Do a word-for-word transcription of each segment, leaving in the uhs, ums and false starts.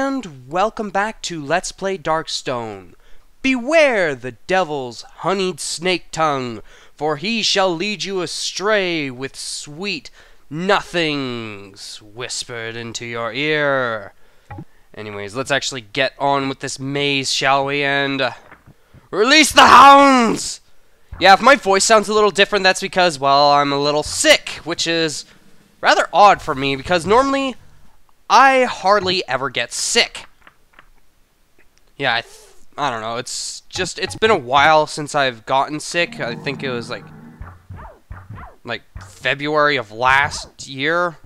and welcome back to Let's Play Darkstone. Beware the devil's honeyed snake tongue, for he shall lead you astray with sweet nothings whispered into your ear. Anyways, let's actually get on with this maze, shall we? And uh, release the hounds! Yeah, if my voice sounds a little different, that's because, well, I'm a little sick, which is rather odd for me, because normally I hardly ever get sick. Yeah, I, th I don't know, it's just, it's been a while since I've gotten sick. I think it was like, like, February of last year.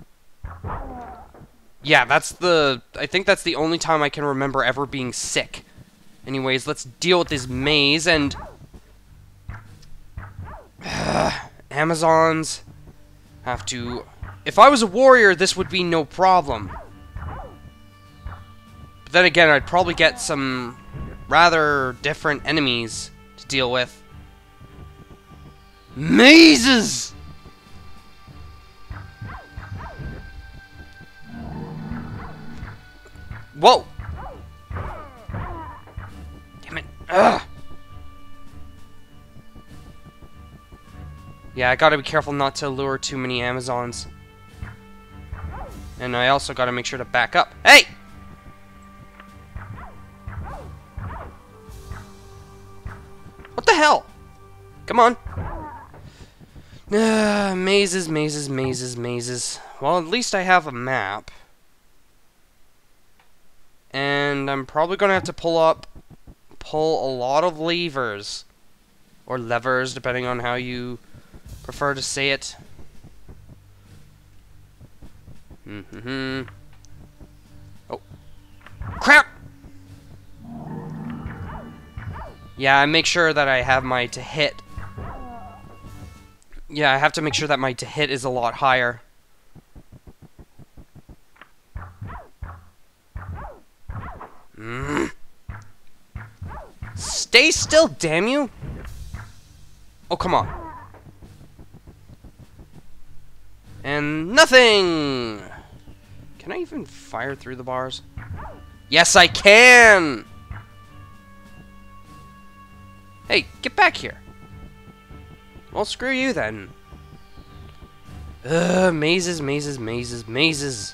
Yeah, that's the, I think that's the only time I can remember ever being sick. Anyways, let's deal with this maze, and Amazons have to... If I was a warrior, this would be no problem. But then again, I'd probably get some rather different enemies to deal with. Mazes! Whoa! Damn it. Ugh! Yeah, I gotta be careful not to lure too many Amazons. And I also gotta make sure to back up. Hey! What the hell? Come on. Uh, mazes, mazes, mazes, mazes. Well, at least I have a map. And I'm probably gonna have to pull up, pull a lot of levers. Or levers, depending on how you prefer to say it. Mm-hmm. Oh. Crap! Yeah, I make sure that I have my to hit. Yeah, I have to make sure that my to hit is a lot higher. Mm. Stay still, damn you! Oh, come on. And nothing! Can I even fire through the bars? Yes, I can! Hey, get back here. Well, screw you then. Ugh, mazes, mazes, mazes, mazes.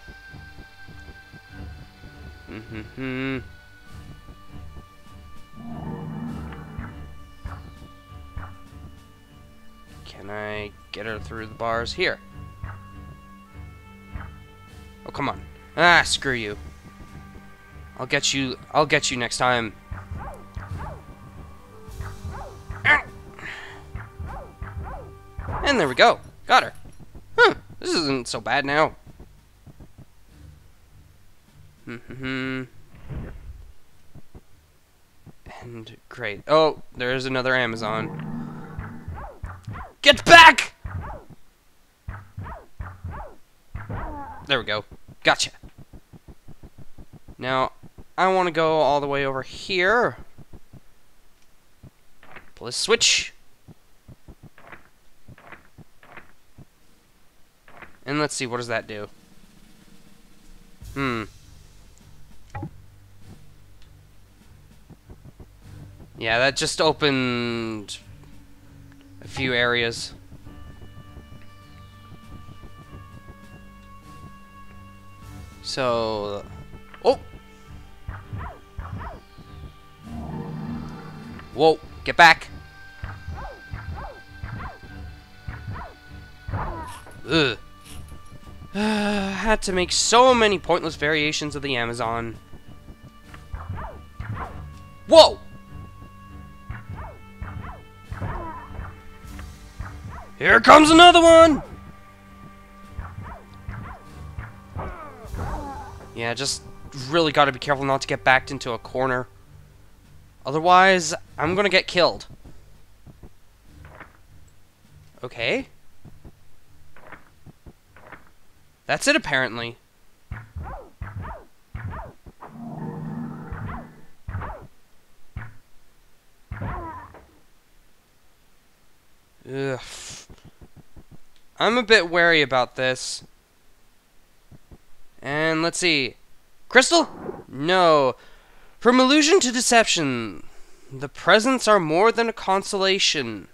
Mm-hmm-hmm. Can I get her through the bars? Here. Oh, come on. Ah, screw you. I'll get you, I'll get you next time. And there we go. Got her. Huh. This isn't so bad now. Mm-hmm. And great. Oh, there's another Amazon. Get back! There we go. Gotcha. Now, I want to go all the way over here. Pull this switch. And let's see, what does that do? Hmm. Yeah, that just opened a few areas. So, oh! Whoa, get back! Ugh. Had to make so many pointless variations of the Amazon. Whoa! Here comes another one! Yeah, just really gotta be careful not to get backed into a corner. Otherwise, I'm gonna get killed. Okay. That's it, apparently. Ugh. I'm a bit wary about this. And let's see. Crystal? No. From illusion to deception, the presents are more than a consolation.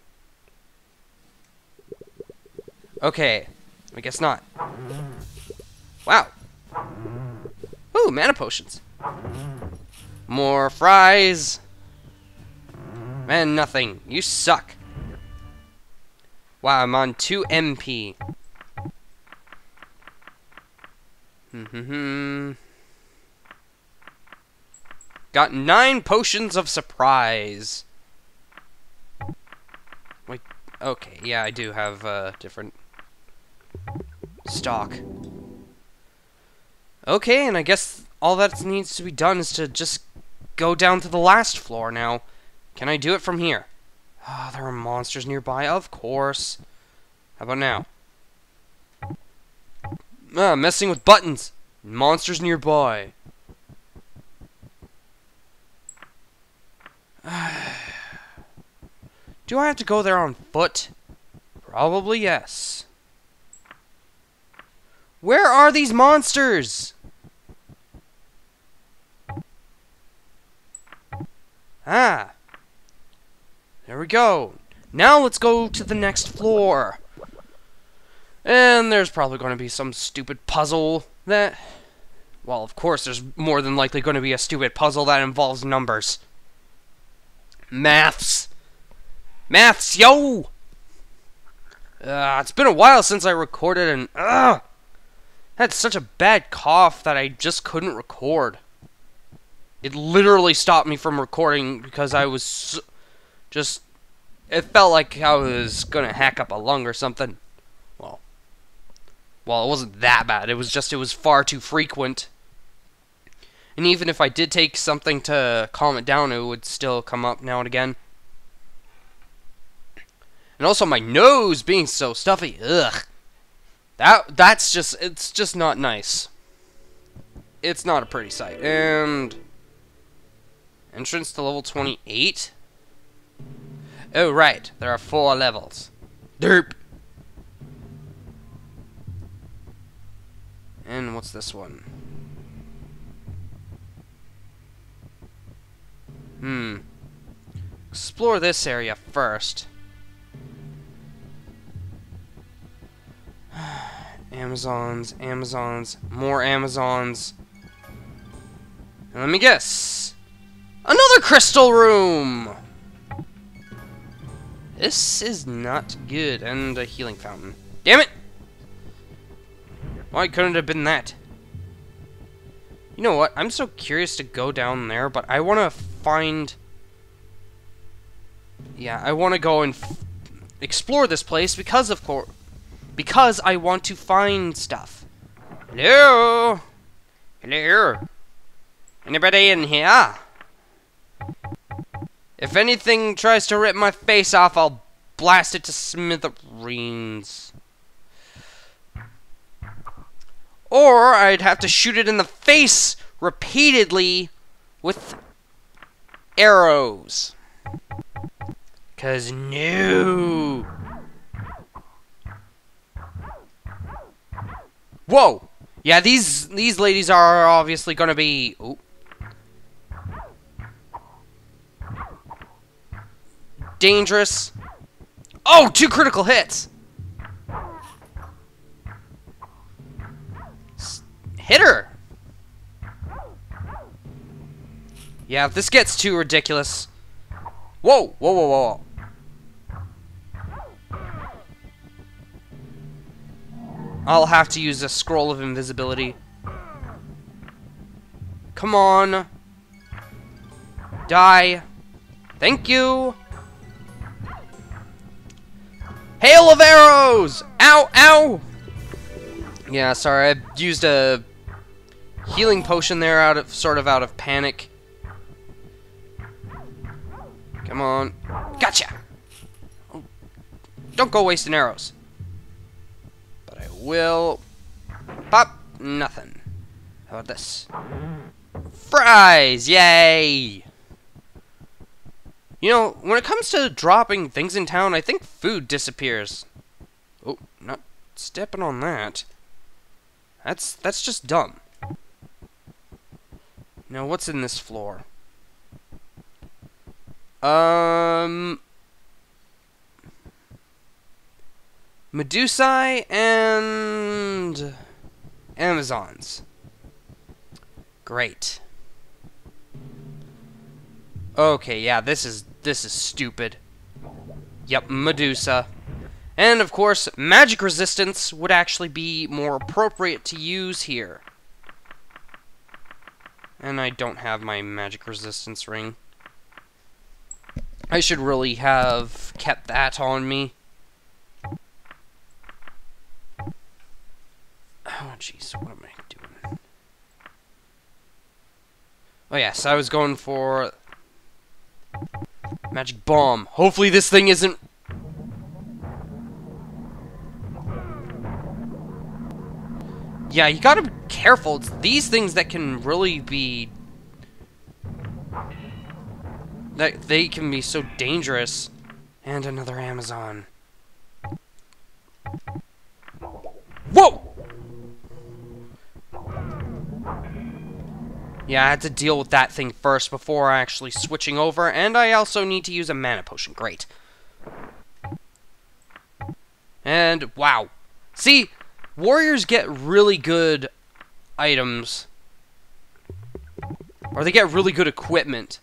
Okay. I guess not. Wow. Ooh, mana potions. More fries. Man, nothing. You suck. Wow, I'm on two M P. Hmm. Got nine potions of surprise. Wait. Okay, yeah, I do have uh, different stock. Okay, and I guess all that needs to be done is to just go down to the last floor now. Can I do it from here? Ah, oh, there are monsters nearby, of course. How about now? Ah, messing with buttons. Monsters nearby. Do I have to go there on foot? Probably yes. Where are these monsters? Ah. There we go. Now let's go to the next floor. And there's probably going to be some stupid puzzle that... Well, of course, there's more than likely going to be a stupid puzzle that involves numbers. Maths. Maths, yo! Uh, it's been a while since I recorded and... Ugh! I had such a bad cough that I just couldn't record. It literally stopped me from recording because I was so, just... It felt like I was gonna hack up a lung or something. Well... Well, it wasn't that bad. It was just, it was far too frequent. And even if I did take something to calm it down, it would still come up now and again. And also my nose being so stuffy. Ugh. That, that's just, it's just not nice. It's not a pretty sight. And... Entrance to level twenty-eight? Oh, right. There are four levels. Derp. And what's this one? Hmm. Explore this area first. Amazons, Amazons, more Amazons. And let me guess. Another crystal room! This is not good. And a healing fountain. Damn it! Why couldn't it have been that? You know what? I'm so curious to go down there, but I want to find... Yeah, I want to go and f explore this place because of course... Because I want to find stuff. Hello? Hello? Anybody in here? If anything tries to rip my face off, I'll blast it to smithereens. Or I'd have to shoot it in the face repeatedly with arrows. 'Cause no. Whoa! Yeah, these these ladies are obviously gonna be... Ooh. Dangerous. Oh, two critical hits! S hit her! Yeah, if this gets too ridiculous... Whoa! Whoa, whoa, whoa. I'll have to use a scroll of invisibility. Come on. Die. Thank you. Hail of arrows! Ow, ow! Yeah, sorry, I used a healing potion there out of sort of out of panic. Come on. Gotcha! Oh, don't go wasting arrows. But I will pop nothing. How about this? Fries! Yay! You know, when it comes to dropping things in town, I think food disappears. Oh, not stepping on that. That's that's just dumb. Now, what's in this floor? Um... Medusae and... Amazons. Great. Okay, yeah, this is... This is stupid. Yep, Medusa. And, of course, magic resistance would actually be more appropriate to use here. And I don't have my magic resistance ring. I should really have kept that on me. Oh, jeez, what am I doing? Oh, yes, I was going for... Magic bomb. Hopefully this thing isn't... Yeah, you gotta be careful. It's these things that can really be... That they can be so dangerous. And another Amazon. Whoa! Yeah, I had to deal with that thing first before actually switching over, and I also need to use a mana potion. Great. And, wow. See, warriors get really good items. Or they get really good equipment.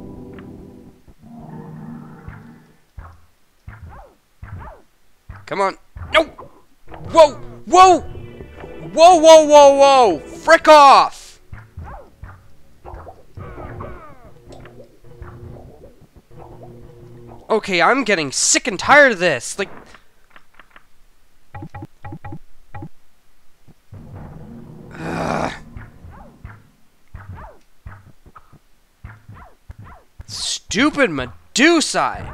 Come on. No! Whoa! Whoa! Whoa, whoa, whoa, whoa! Frick off! Okay, I'm getting sick and tired of this. Like... Ugh. Stupid Medusae!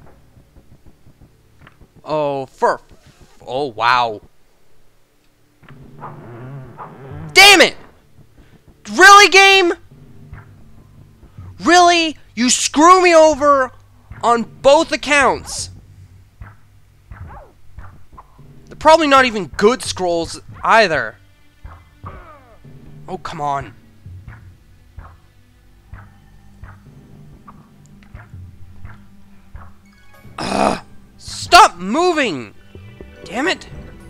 Oh, for... Oh, wow. Damn it! Really, game? Really? You screw me over on both accounts. They're probably not even good scrolls either. Oh, come on. Ugh. Stop moving! Damn it!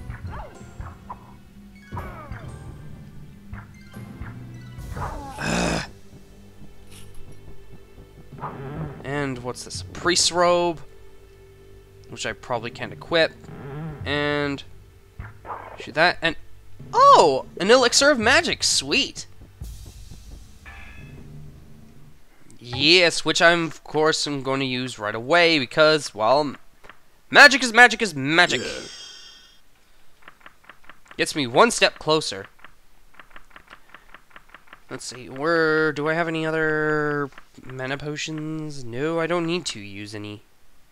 Ugh. And what's this? Priest's robe, which I probably can't equip. And shoot that. And oh, an elixir of magic. Sweet. Yes, which I'm of course am going to use right away because, well, magic is magic is magic. Gets me one step closer. Let's see, where do I have any other mana potions? No, I don't need to use any.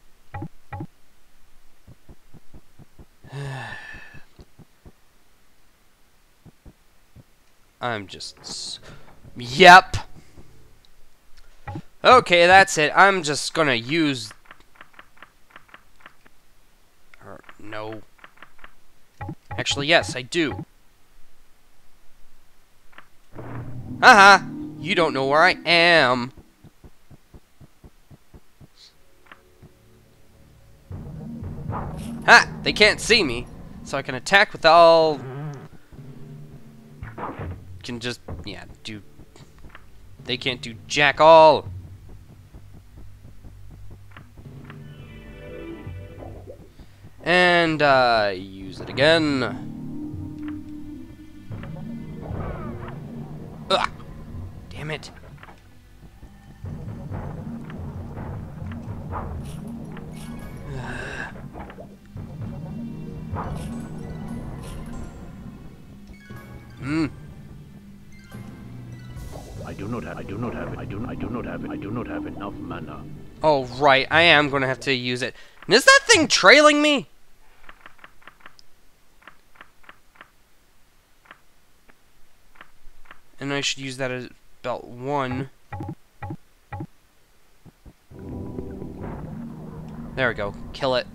I'm just... Yep! Okay, that's it. I'm just gonna use... Or, no. Actually, yes, I do. Haha! You don't know where I am. Ha! They can't see me, so I can attack with all... Can just, yeah, do... They can't do jack all. And, uh, use it again. Ugh! Damn it. Hmm. I do not have I do not have I do I do not have I do not have enough mana. Oh right, I am gonna have to use it. And is that thing trailing me? And I should use that as belt one. There we go. Kill it.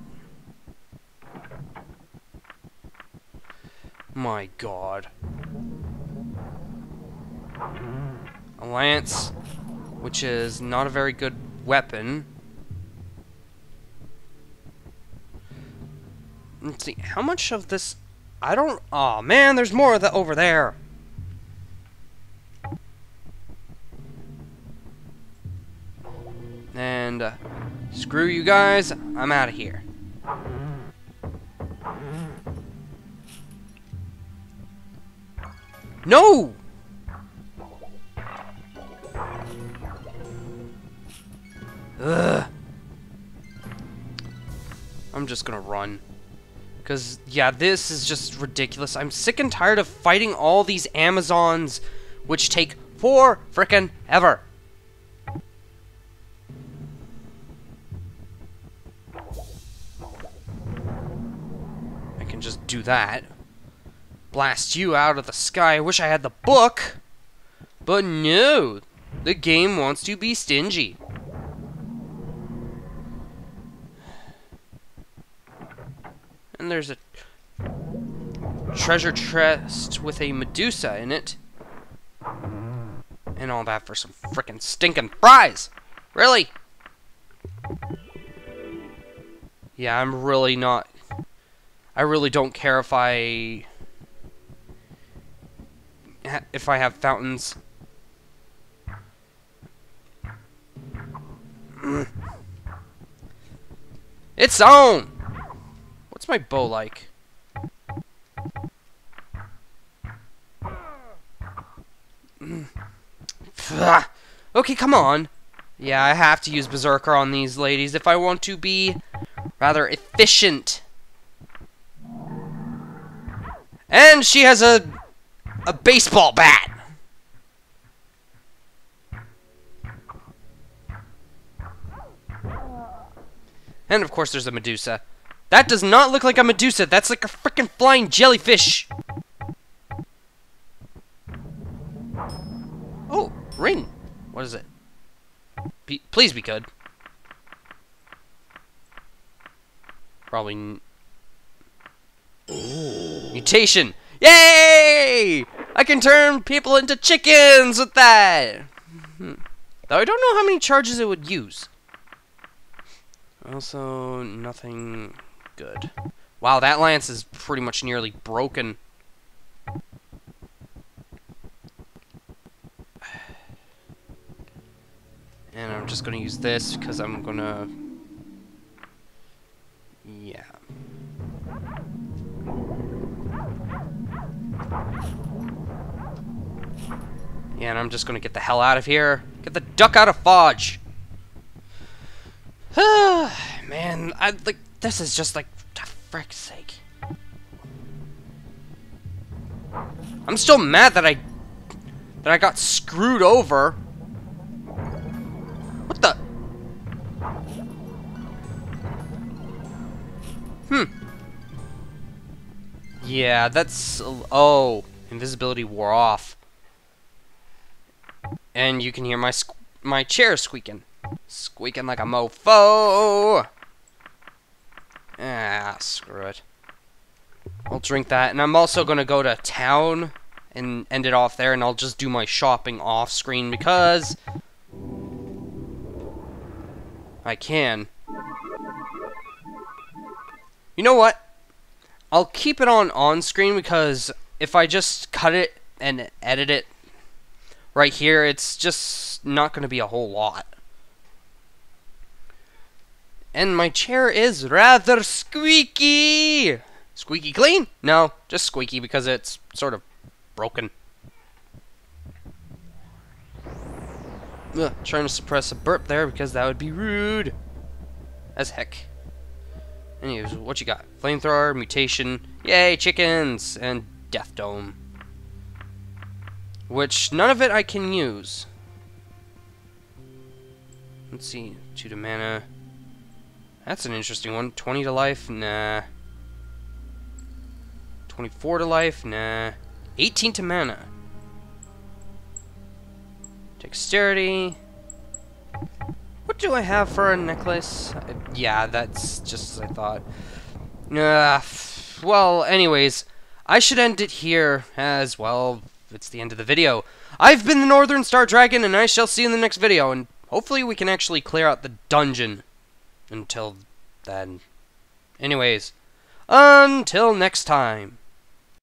My god. a lance, which is not a very good weapon. Let's see, how much of this... I don't... Aw, oh, man, there's more of that over there. And, uh, screw you guys, I'm out of here. No! Ugh. I'm just gonna run. Because, yeah, this is just ridiculous. I'm sick and tired of fighting all these Amazons, which take four frickin' ever. I can just do that. Blast you out of the sky. I wish I had the book. But no. The game wants to be stingy. And there's a treasure chest with a Medusa in it. And all that for some frickin' stinking fries. Really? Yeah, I'm really not... I really don't care if I... if I have fountains. It's on! What's my bow like? Okay, come on. Yeah, I have to use Berserker on these ladies if I want to be rather efficient. And she has a a baseball bat. And of course there's a Medusa. That does not look like a Medusa. That's like a freaking flying jellyfish. Oh, ring. What is it? Be please be good. Probably. N Mutation. Yay! I can turn people into chickens with that. Hmm. Though I don't know how many charges it would use. Also, nothing good. Wow, that lance is pretty much nearly broken. And I'm just gonna use this because I'm gonna... Yeah. Yeah, and I'm just gonna get the hell out of here. Get the duck out of Fudge! Man, I like this is just like, for frick's sake. I'm still mad that I that I got screwed over. What the? Hmm. Yeah, that's oh, invisibility wore off, and you can hear my squ my chair squeaking. Squeaking like a mofo. Ah, screw it. I'll drink that, and I'm also gonna go to town and end it off there, and I'll just do my shopping off screen because I can. You know what? I'll keep it on on screen because if I just cut it and edit it right here, it's just not gonna be a whole lot. And my chair is rather squeaky. Squeaky clean? No, just squeaky because it's sort of broken. Ugh, trying to suppress a burp there because that would be rude as heck. Anyways, what you got? Flamethrower, mutation, yay, chickens, and death dome. Which none of it I can use. Let's see, two to mana. That's an interesting one. twenty to life? Nah. twenty-four to life? Nah. eighteen to mana. Dexterity. What do I have for a necklace? Uh, yeah, that's just as I thought. Uh, well, anyways, I should end it here as well. It's the end of the video. I've been the Northern Star Dragon, and I shall see you in the next video, and hopefully we can actually clear out the dungeon until then. Anyways, until next time.